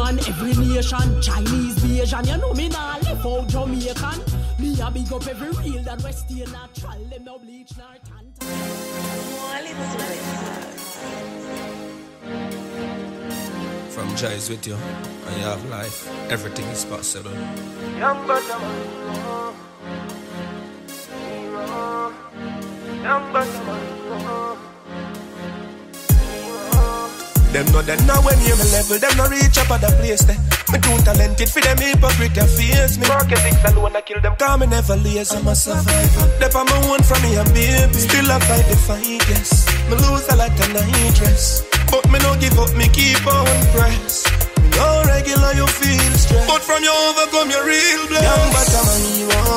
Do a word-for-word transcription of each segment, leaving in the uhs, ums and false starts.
woman, every nation. Chinese, Asian, you know me now left out Jamaican. Me a big up every real that West Indian natural. Them no bleach nor tan. From Jah is with you, and you have life. Everything is possible. Young Butterman, Young Butterman. Them know that now when you're my level, them no reach up at the place there. Me too talented for them hypocrite that fears me. Marketing alone I kill them, cause me never lazy. I'm a survivor. Dep on my own from me a baby. Still I fight the fight, yes. Me lose a lot of night dress, but me no give up, me keep on press. Me no regular, you feel stress, but from you overcome, you're real blessed. Young but I'm a hero,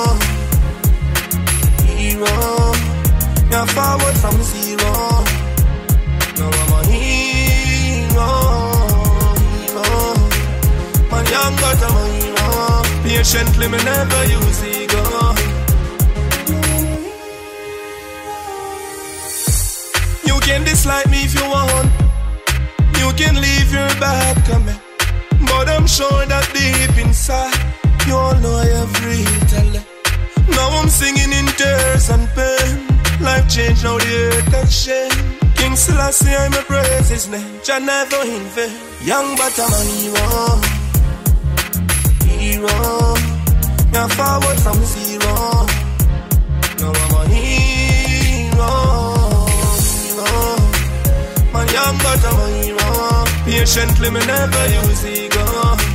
hero. Now forward from zero. Now I'm a hero, hero. Man young but I'm a hero. Patiently me never use ego. You can dislike me if you want. You can leave your bad comment, but I'm sure that deep inside you all know I have real talent. Now I'm singing in tears and pain. Life changed, now the earth and shame. King Selassie, I may praise his name. Jah never in vain. Young but I'm a hero, hero. Now forward from zero. Now I'm a hero, hero. Man young but I'm a hero. Patiently me never use ego.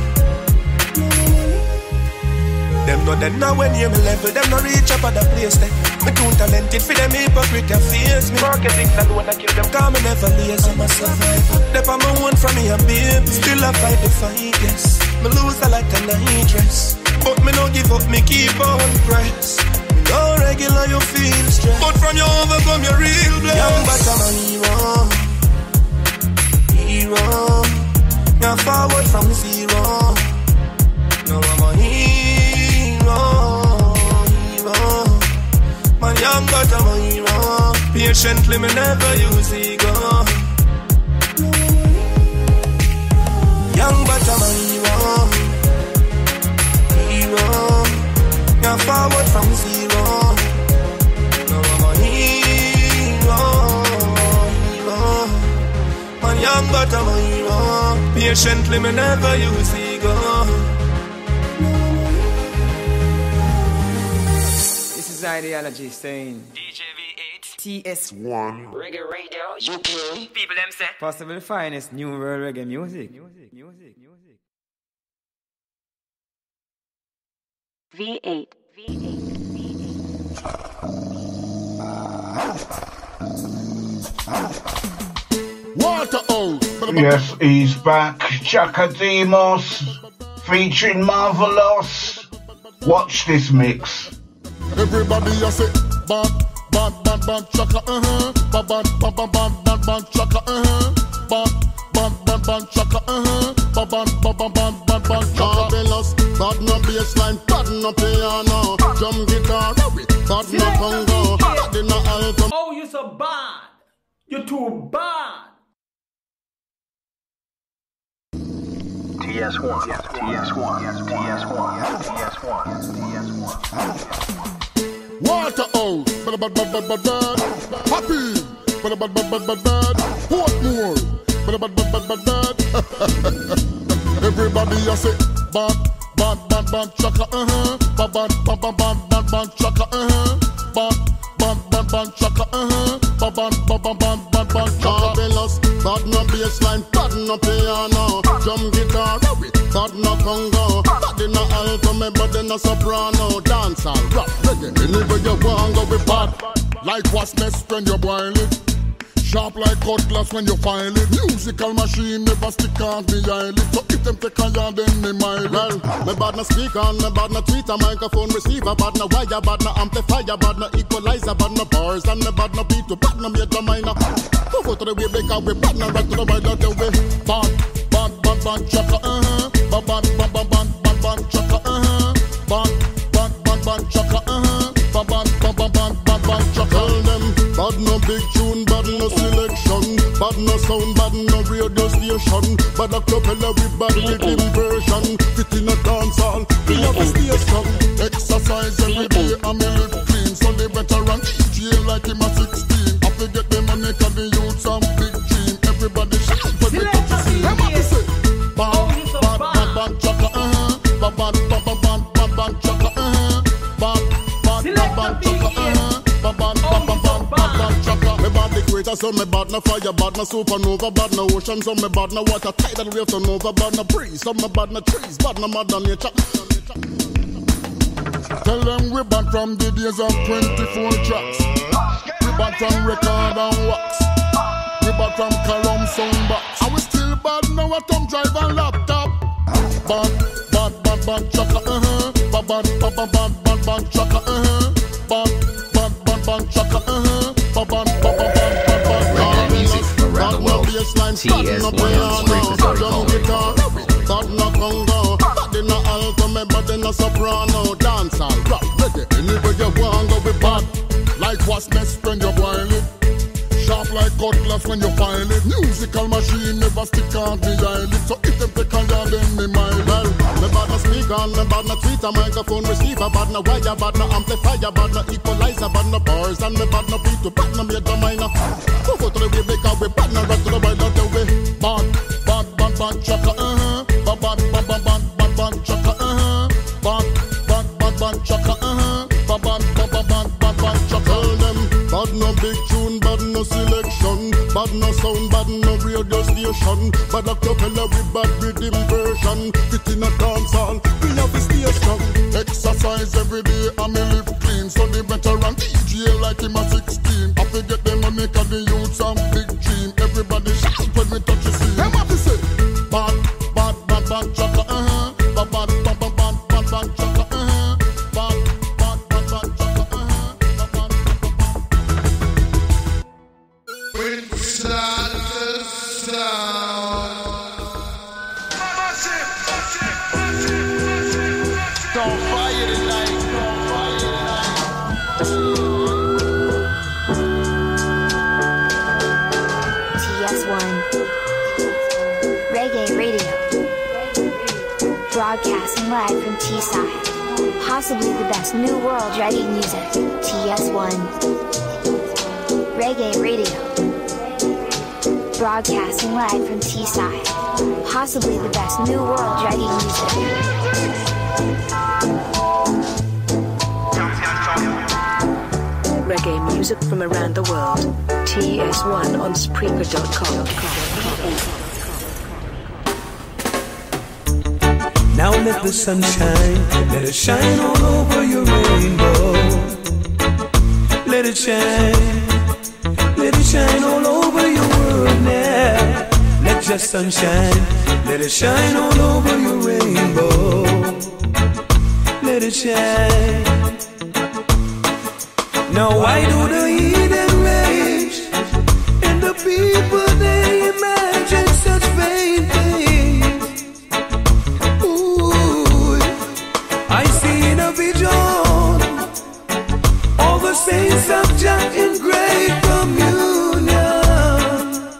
Them know that now when you're my level, them no reach up at the place there. Me too talented for them hypocrite that fears me. Marketing alone I kill them, cause me never lazy. I'm a survivor. Dep on my own from me a baby. Still I fight the fight, yes. Me lose a lot of night dress, but me no give up, me keep on press. Me no regular, you feel stress, but from you overcome, you're real blessed. Young but I'm a hero, hero. Now forward from zero. Now I'm a hero, hero. Man young but I'm a hero. Patiently me never use ego. Young but I'm a hero, hero. Now forward from zero. Now I'm a hero, hero. Man young but I'm a hero. Patiently me never use ego. Ideology saying D J V eight T S one Reggae Radio U K. People them say possibly the finest new world reggae music. Music, music, music. V eight V eight V eight Water out. Yes, he's back. Chaka Demos featuring Marvelous. Watch this mix. Everybody I say bad, bad, bad, bad, chaka, uh-huh. Bad, bad, bad, bad, bad, bad, bad, chaka, uh-huh. Bad, bad, bad, bad, chaka, uh-huh. Bad, bad, bad, bad, bad, bad, bad, chaka. Marvelous, bad no bassline, bad no piano, drum guitar, bad no congo, bad in a alto. Oh, you so bad. You're too bad. T S one, T S one, T S one, T S one, T S one. Water out, bad, bad, bad, bad, bad, bad. Happy, bad, bad, bad, bad, bad, bad. Portmore, bad, bad, bad, bad, bad, bad. Everybody I say bad, bad, bad, bad, chaka, uh-huh. Bad, bad, bad, bad, bad, bad, bad, chaka, uh-huh. Bad, bad, bad, bad, chaka, uh-huh. Bad, bad, bad, bad, bad, bad, bad, chaka. Marvelous, bad no bassline, bad no piano, drum guitar, bad no congo, bad in a alto, me bad in a soprano, dancehall, rap, reggae. Anywhere you want go be bad, like what's next when you boil it. Sharp like cutlass when you file it. Musical machine never stick on me eyelid. So if them take a yard then me mile. Well, me bad no speaker, me bad no tweeter, microphone receiver, bad no wire, bad no amplifier, bad no equalizer, bad no bars, and me bad no beat to bad no major minor. Go go to the way because we bad no right to the right of the way. Bad, bad, bad, bad, chaka, uh-huh. Bad, bad, bad, bad, bad, bad, bad, chaka, uh-huh. Bad, bad, bad, bad, chaka, uh-huh. Bad, bad, bad, bad, bad, bad, bad, chaka. Tell them, bad no big tune, bad no selection, bad no sound, bad no radio station, bad a couple of we bad with rhythm version. Fit in a dance hall, we have to stay strong. Exercise every day and me live clean. So the veteran D J like him at sixteen. I forget the money cause the youths and big dream. Everybody shout when we touch the scene. Hey, what you say? Bam, bam, bam, bam, chaka, uh-huh. Bam, bam, bam, bam, bam, bam, bam, chaka, uh-huh. Bam, bam, bam, bam, chaka, uh-huh. Bam, bam, bam, bam, bam, bam, bam, chaka. Me bad the equator, so me bad no fire, bad no supernova, bad no ocean, so me bad no water, tidal wave turn over, bad no breeze, so me bad no trees, bad no mother nature. Tell them we bad from the days of twenty-four tracks. We bad from record and wax. We bad from column sound box. And we still bad now at thumb drive and laptop. Bad, bad, bad, bad, chaka, uh-huh. Bad, bad, bad, bad, bad, bad, bad, chaka, uh-huh. Bad, bad, bad, bad, chaka, uh-huh. Bad, bad, bad, bad, bad, bad, bad, bad. Music from around the world. T S one on Spreaker dot com. Bad no congo, bad in a alto, me bad in a soprano. Dance all, rap, reggae, anywhere you want go be bad. Like what's best friend you boil it. Sharp like cutlass when you file it. Musical machine never stick on the eyelid. So if them take a yard then me my well. Me bad no speaker, me bad no tweeter, microphone receiver, bad no wire, bad no amplifier, bad no equalizer, bad no bars, and me bad no beat to bad no major minor. Go go to the way because we bad no rock to the wild out the way. Bad, bad, bad, bad, chaka, uh-huh. Bad, bad, bad, bad, bad, bad, bad, chaka, uh-huh. Bad, bad, bad, bad, chaka, uh-huh. Bad, bad, bad, bad, bad, bad, bad, chaka. Tell them, bad no big tune, bad no selection, bad no sound, bad no radio station, bad a cappella with bad rhythm version. Fit in a dance hall, we have to stay strong. Exercise every day and me live clean. So the veteran D J like him at sixteen. I forget the money cause the youths and big dream. Everybody shout when we touch the scene. Hey, what you say? Bad, bad, bad, bad, chaka, uh-huh. Bad, bad, bad, bad, bad, bad, bad, chaka, uh-huh. Bad, bad, bad, bad, chaka, uh-huh. Bad, bad, bad, bad. With Saturday sound. Don't fire tonight. Don't fire tonight. T S one Reggae Radio, broadcasting live from Teesside, possibly the best new world reggae music. T S one Reggae Radio, broadcasting live from Teesside, possibly the best new world reggae music. Reggae music from around the world. T S one on Spreaker dot com. Now let the sun shine, let it shine all over your rainbow. Let it shine, let it shine all over your world now. Let your sun shine, let it shine all over your rainbow. Let it shine. Now why do the heathen rage, and the people they imagine such vain things? Ooh, I see in a vision all the saints of Jah in great communion,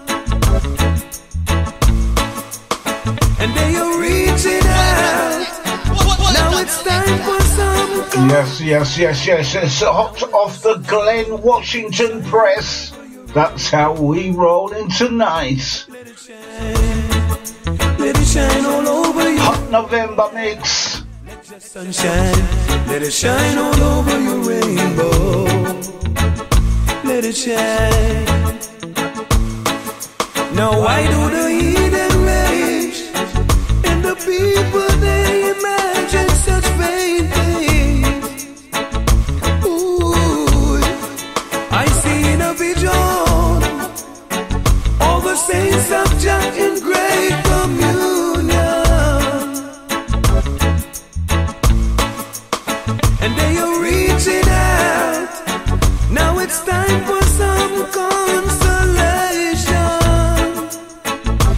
and they are reaching out. Now it's time for some. Yes, yes, yes, yes, it's hot off the Glen Washington press. That's how we rolling tonight. Let it shine, let it shine all over you. Hot November mix. Let your sunshine, let it shine all over your rainbow. Let it shine. Now why do the heathen rage, and the people they imagine such vain things? Ooh, I see in a vision all the saints of Jah in great communion, and they are reaching out. Now it's time for some consolation.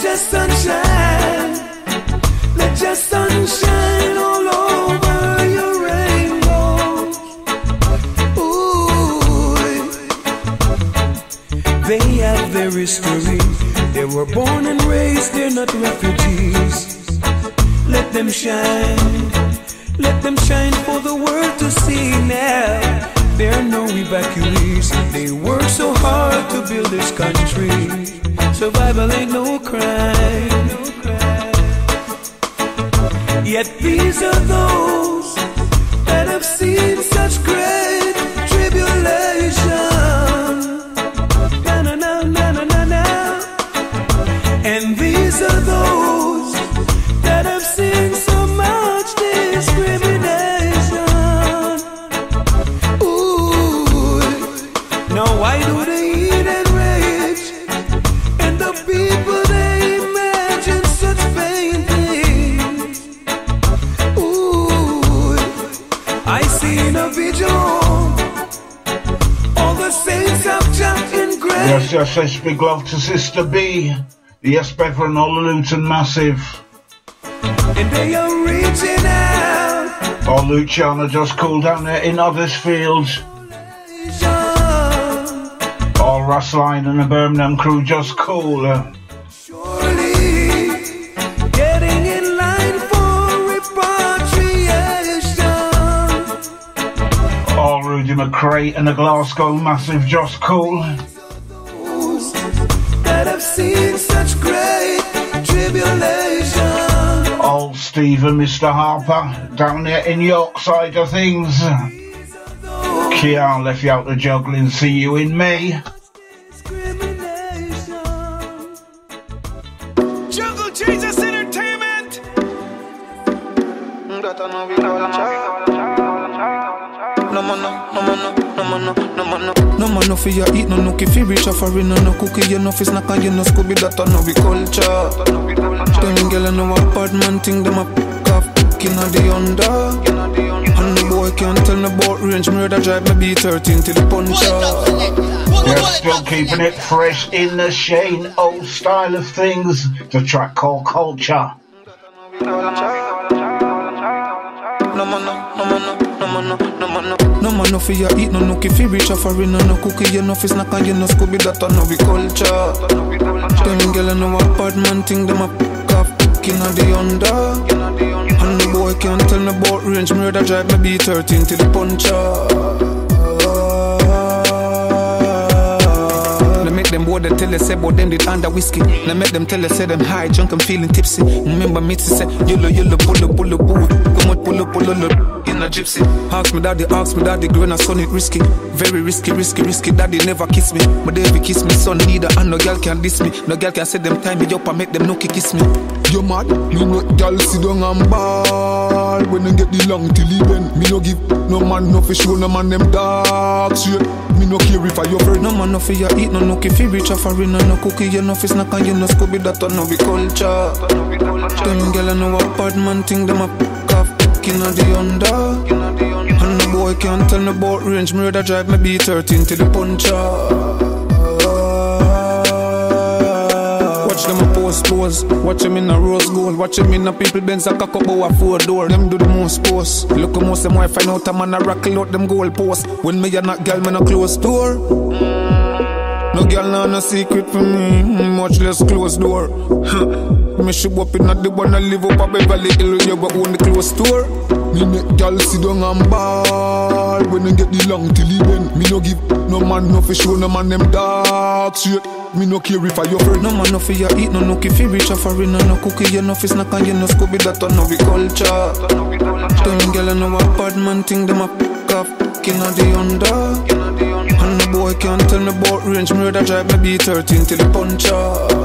your sunshine, let your sunshine all over your rainbow. Ooh, they have their history. They were born and raised, they're not refugees. Let them shine, let them shine for the world to see now. There are no evacuees. They work so hard to build this country. Survival ain't no crime. Yet these are those that have seen such great tribulation. Na na na na na na na. And these are those that have seen so much discrimination. Ooh, now why do they eat and rage? And the people they imagine such vain things. Ooh, I see in a vigil all the saints have jumped in grace. Yes, yes, yes, big love to Sister B. Yes, Brethren, all the Luton Massive. And they are reaching out. Oh, Luciana just cool down there in Huddersfield. All Russline and the Birmingham crew just cool. Surely getting in line for repatriation. All Rudy McRae and the Glasgow Massive just cool. That have seen such great tribulation. Old Steve and Mister Harper down there in York side of things. Kian left you out the juggling. See you in May. Jungle Jesus Entertainment. No man, no, no man, no, no man, no, no man, no. No man, no for you eat, no nookie. Fi reach a foreign, no no cookie. You know fi snack and you know Scooby. That a no be culture. Them girl know a bad man thing. Them a cough inna the under. And the boy can't tell me about range. Me rather drive me B thirteen till the puncher. They're still keeping it fresh in the Shane old style of things. The track called Culture. No man, no, no man, no, no man, no, no man, no. No man, no for you eat, no nookie. Fi reach a foreign, no no cookie. You know fi snack and you know Scooby. That a no be culture. Them girl know a bad man thing. Them a cough inna the under. And the boy can't tell me about range. Me rather drive me B thirteen till the puncher. Them boy that tell us say about them did under whiskey. Now make them tell us say them high drunk and feeling tipsy. Remember me to say yellow yellow pull up pull up pull up come on pull up pull up in a gypsy. Ask me daddy, ask me daddy, girl, I son it risky. Very risky, risky, risky. Daddy never kiss me, but they ever kiss me. Son neither, and no girl can diss me. No girl can say them tie me up and make them no kiss me. You mad? Me no girl sit down and ball when they get the long till he bend. Me no give no man no fish, no man them dark straight. Me no care if I your friend. No man no for you eat, no nookie. Fi reach a foreign, no cookie. You know fi snack and you know Scooby. That a no be culture. Them girl know a bad man thing. Them a cough inna the under. And the boy can't tell me about range. Me rather drive me B thirteen till the puncher. Watch them a post pose. Watch them in a rose gold. Watch them in a people Benz a cock up over four door. Them do the most post. Look at most them wife find out a man a rackle out them goal post. When me a not girl me no close door. No girl no no secret for me. Much less closed door. Me should up in at the one and live up a Beverly Hills. You go own the close door. Me make girl sit down and ball when they get the long till he bend. Me no give no man no fish, no man them dark straight. Me no care if I your friend. No man no for you eat, no nookie. Fi reach a foreign, no no cookie. You know fi snack and you know Scooby. That a no be culture. Them girl know a bad man thing. Them a cough inna the under. And the boy can't tell me about range. Me rather drive me B thirteen till the puncher.